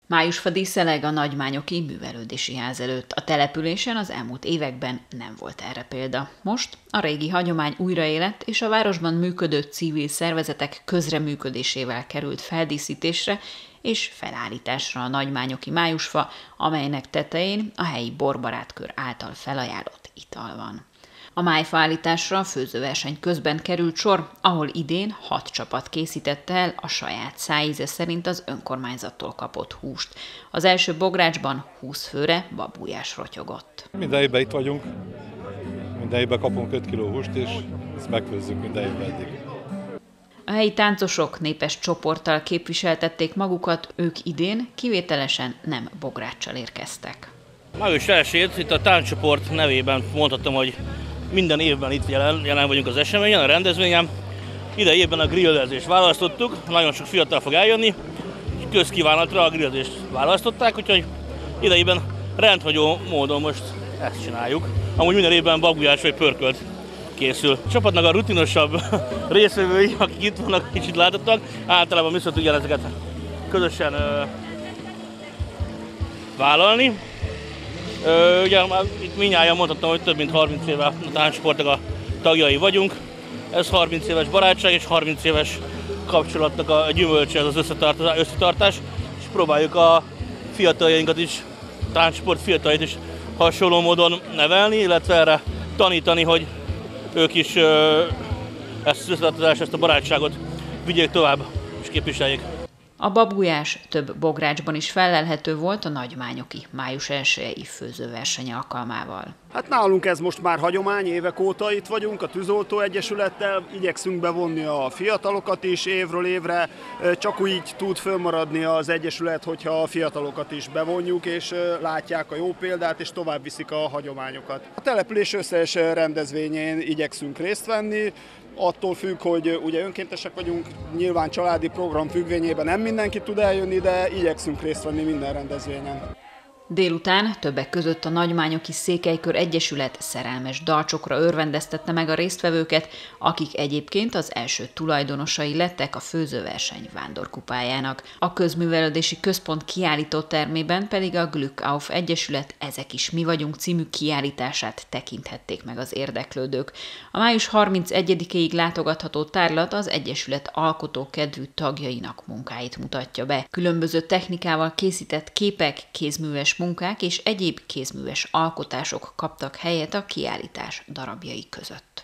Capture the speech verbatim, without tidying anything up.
Májusfa díszeleg a Nagymányoki Művelődési Ház előtt. A településen az elmúlt években nem volt erre példa. Most a régi hagyomány újraélet és a városban működő civil szervezetek közreműködésével került feldíszítésre és felállításra a nagymányoki májusfa, amelynek tetején a helyi borbarátkör által felajánlott ital van. A májfaállításra a főzőverseny közben került sor, ahol idén hat csapat készítette el a saját szájíze szerint az önkormányzattól kapott húst. Az első bográcsban húsz főre babujás rotyogott. Minden évben itt vagyunk, minden évben kapunk öt kiló húst, és ezt megfőzzük minden évben eddig. A helyi táncosok népes csoporttal képviseltették magukat, ők idén kivételesen nem bográccsal érkeztek. Május elsejét itt a tánccsoport nevében mondhatom, hogy minden évben itt jelen, jelen vagyunk az eseményen, a rendezvényen. Idei évben a grillezést választottuk, nagyon sok fiatal fog eljönni, és közkívánatra a grillezést választották, úgyhogy idejében rendhagyó módon most ezt csináljuk. Amúgy minden évben babujás vagy pörkölt készül. A csapatnak a rutinosabb részvevői, akik itt vannak, kicsit látottak, általában mi szoktuk ezeket közösen ö, vállalni. Ö, ugye már itt mindnyájan mondhattam, hogy több mint harminc éve a táncsportnak a tagjai vagyunk. Ez harminc éves barátság és harminc éves kapcsolatnak a gyümölcse, ez az összetartás, összetartás, és próbáljuk a fiataljainkat is, a táncsport fiataljait is hasonló módon nevelni, illetve erre tanítani, hogy ők is ö, ezt az összetartást, ezt a barátságot vigyék tovább és képviseljék. A babujás több bográcsban is fellelhető volt a nagymányoki május elsejei főzőverseny alkalmával. Hát nálunk ez most már hagyomány, évek óta itt vagyunk a Tűzoltó Egyesülettel, igyekszünk bevonni a fiatalokat is évről évre, csak úgy tud fönnmaradni az Egyesület, hogyha a fiatalokat is bevonjuk, és látják a jó példát, és tovább viszik a hagyományokat. A település összes rendezvényén igyekszünk részt venni, attól függ, hogy ugye önkéntesek vagyunk, nyilván családi program függvényében nem mindenki tud eljönni, de igyekszünk részt venni minden rendezvényen. Délután többek között a Nagymányoki Székelykör Egyesület szerelmes dalcsokra örvendeztette meg a résztvevőket, akik egyébként az első tulajdonosai lettek a főzőverseny vándorkupájának. A Közművelődési Központ kiállító termében pedig a Glückauf Egyesület Ezek is mi vagyunk című kiállítását tekinthették meg az érdeklődők. A május harmincegyedikéig látogatható tárlat az Egyesület alkotókedvű tagjainak munkáit mutatja be. Különböző technikával készített képek, kézműves munkák és egyéb kézműves alkotások kaptak helyet a kiállítás darabjai között.